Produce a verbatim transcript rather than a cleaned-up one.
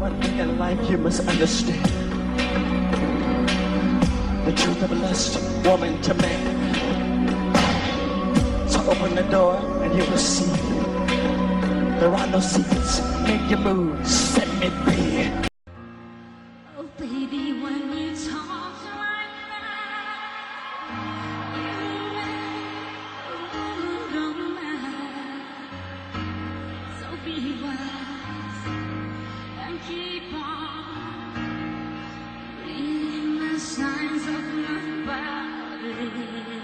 one thing in life you must understand. The truth of lust, woman to man. So open the door and you will see. There are no secrets, make your moves, set me free. Oh baby, when you talk like that, you make a woman go mad. So be wise and keep on reading the signs of my body.